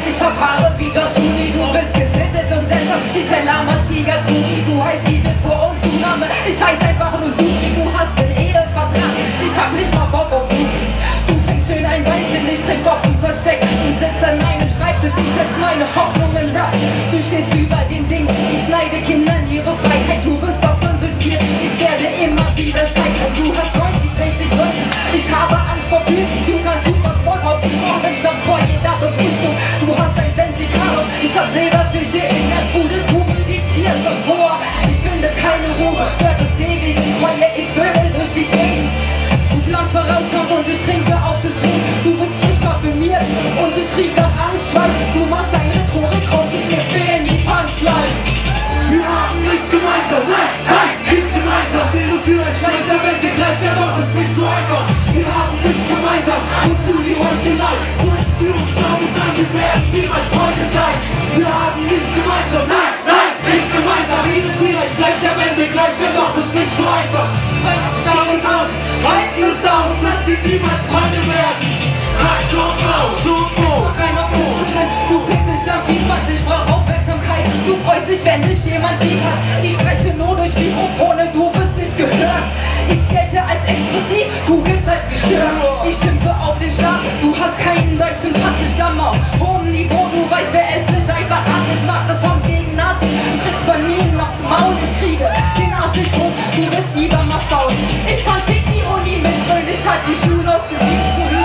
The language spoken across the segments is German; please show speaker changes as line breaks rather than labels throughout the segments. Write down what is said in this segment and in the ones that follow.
Ich hab Haare wie Josh Clooney, du bist gesittet und sesshaft. Ich ein Lama Shigatuni, du heißt Liebe vor und Zunahme. Ich heiß einfach nur Sookee, du hast den Ehevertrag. Ich hab nicht mal Bock auf Booties. Du trinkst schön ein Weinchen, ich trink offen versteckt. Du sitzt an meinem Schreibtisch, ich setz meine Hoffnung in Rap. Du stehst über den Ding, ich schneide Kindern ihre Freiheit. Du wirst doch konsultiert, ich werde immer wieder scheitern. Du hast 90, 60 Leute, ich habe Angst vor Füßen. Du kannst super Smalltalk, ich brauch den Stopp vor jeder Begrüßung. Du hast ein Benzikaro, ich hab Silberfische in der Bude. Du meditierst auf Boah, ich finde keine Ruhe, stört das ewige Treue. Ich vögel durch die Gegend, du planst vorausschauend und ich trinke auf das Leben. Du bist nicht parfümiert und ich riech nach Angstschweiß. Du machst deine Rhetorik und mir fehlen die Punchlines.
Wir haben nichts gemeinsam, nein, nein, nichts gemeinsam. Wäre vielleicht leichter, wenn wir gleich wären, doch ist nicht so einfach. Wir haben nichts gemeinsam, wozu die Heuchelei? Sollten wir uns glauben, dann wir werden niemals Freunde sein. Wir haben nichts gemeinsam, nein, nein, nichts gemeinsam. Wäre vielleicht leichter, wenn wir gleich wären, doch ist nicht so einfach. Meine Damen und Herren, halten es aus, dass wir niemals Freunde werden. Halt so raus, so groß.
Du kriegst dich am Fließband, ich brauch Aufmerksamkeit. Du freust dich, wenn dich jemand lieb hat. Ich spreche nur durch Mikrofone, du wirst nicht gehört. Ich gelte als explosiv, du giltst als gestört. Ich schimpfe auf den Staat, du hast keinen deutschen Pass. Ich jammer auf hohem Niveau, du weißt, wer es nicht einfach hat. Ich mach das Song gegen Nazis, du kriegst von ihnen aufs Maul. Ich kriege den Arsch nicht hoch, du bist lieber mal faul. Ich kann fick die Uni mitfüllen, ich halt die Schuhe aus Gesicht.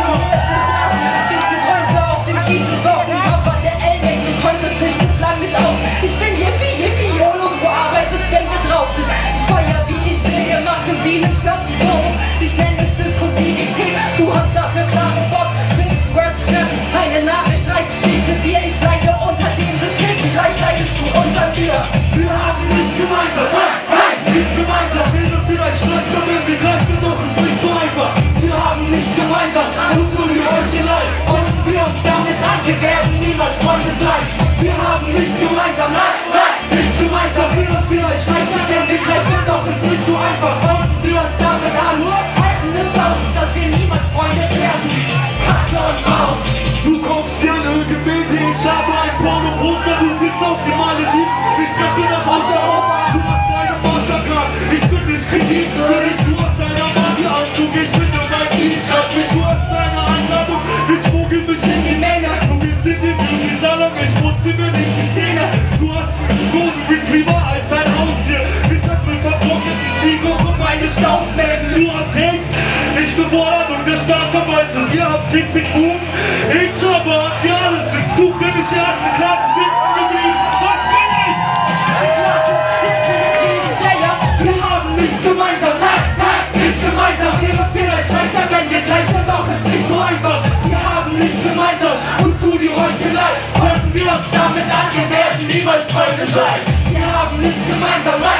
Ich brauch den Körper der L-Weg, du konntest dich bislang nicht auf. Ich bin Yippie, Yippie, YOLO, du arbeitest, wenn wir drauf sind. Ich feier wie ich will, wir machen sie nicht stoppen so. Ich nenne es Diskursivität, du hast dafür klare Bock. Fix, Words, Scrap, keine Nachricht reicht nicht zu dir. Ich leide unter dem System, vielleicht leidest du unter mir.
Wir haben nichts gemeinsam, nein, nein, nichts gemeinsam. Wäre vielleicht leichter, wenn wir gleich sind, doch ist nicht so einfach. Wir haben nichts gemeinsam, wozu die Heuchelei? Sollten wir uns damit an, wir werden niemals Freunde sein. Wir haben nichts gemeinsam, nein, nein, nichts gemeinsam. Wäre vielleicht leichter, wenn wir gleich sind, doch ist nicht so einfach. Sollten wir uns damit an, halten es aus, dass wir niemals Freunde werden. Katze und Maus. Du kommst ja in Gemälde, ich habe ein Porno-Poster, du fliegst auf die Malediven. Ich treffe nach Osteuropa, du hast deine Mastercard. Ich bin nicht kritikfähig, du hast deine Magie-Anzug. Ich bin nur mein T-Shirt, du hast deine Einladung. Ich vogel mich in die Menge. Du gehst in den Beauty-Salon, ich putze mir nicht die Zähne. Du hast einen Golden Retriever als ein Haustier. Ich hab mir verbrochen, die Woche meine Staubmägen. Du hast Hate, ich gefordert und der Staatsanwalt. Und ihr habt TICKTICKBOOM, ich aber ja, alles im Zug, bin ich erste Klasse sitzen geblieben. Was bin ich?
Klasse, sitzen geblieben, ja.
Wir haben nichts gemeinsam, nein, nein, nichts gemeinsam. Wäre vielleicht leichter, wenn wir gleich sind, doch ist nicht so einfach. Wir haben nichts gemeinsam, wozu die Heuchelei? Sollten wir uns damit an, wir werden niemals Freunde sein. Wir haben nichts gemeinsam, nein.